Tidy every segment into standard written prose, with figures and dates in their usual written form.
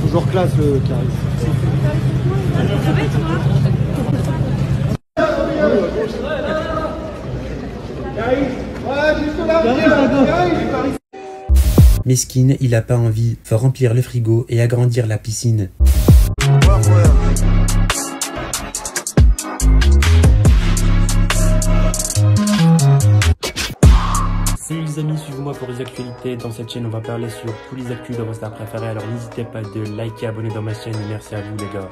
toujours classe le Caris. Ça va et toi? Mesquine, il a pas envie, faut remplir le frigo et agrandir la piscine. Salut les amis, suivez-moi pour les actualités. Dans cette chaîne, on va parler sur tous les actus de vos stars préférés. Alors n'hésitez pas de liker, abonner dans ma chaîne. Et merci à vous les gars.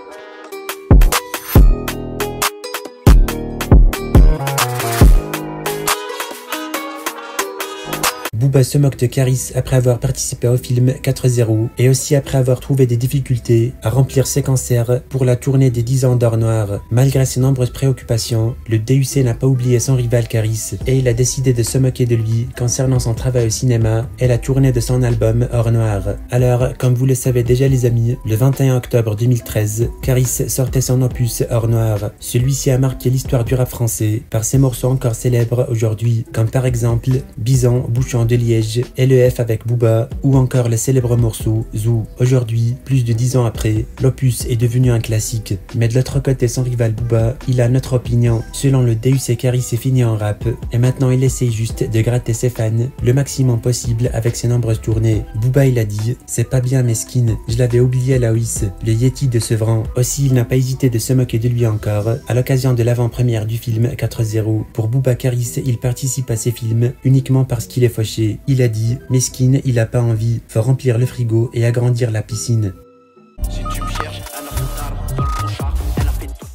Booba se moque de Caris après avoir participé au film 4-0 et aussi après avoir trouvé des difficultés à remplir ses concerts pour la tournée des 10 ans d'Or Noir. Malgré ses nombreuses préoccupations, le DUC n'a pas oublié son rival Caris et il a décidé de se moquer de lui concernant son travail au cinéma et la tournée de son album Or Noir. Alors, comme vous le savez déjà les amis, le 21 octobre 2013, Caris sortait son opus Or Noir. Celui-ci a marqué l'histoire du rap français par ses morceaux encore célèbres aujourd'hui, comme par exemple Bison, Bouchon de Liège, LEF avec Booba ou encore le célèbre morceau Zou. Aujourd'hui, plus de 10 ans après, l'opus est devenu un classique. Mais de l'autre côté, son rival Booba, il a notre opinion. Selon le DUC, Caris est fini en rap et maintenant il essaye juste de gratter ses fans le maximum possible avec ses nombreuses tournées. Booba il a dit « C'est pas bien Mesquine, je l'avais oublié à la Loïs, le Yeti de Sevran ». Aussi il n'a pas hésité de se moquer de lui encore à l'occasion de l'avant-première du film 4-0. Pour Booba, Caris, il participe à ses films uniquement parce qu'il est fauché. Il a dit « Mesquine, il a pas envie, faut remplir le frigo et agrandir la piscine ». Si tu me cherches, elle a fait d'armes dans le clochard, elle a fait tout.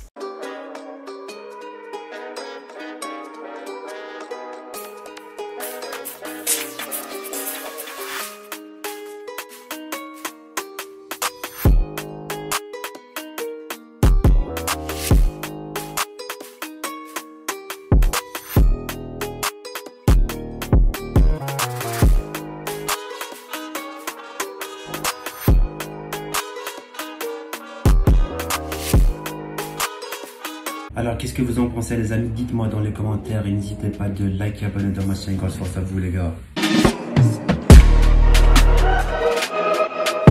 Alors qu'est-ce que vous en pensez les amis? Dites-moi dans les commentaires et n'hésitez pas de liker, abonner dans ma chaîne. Grosse force à vous les gars.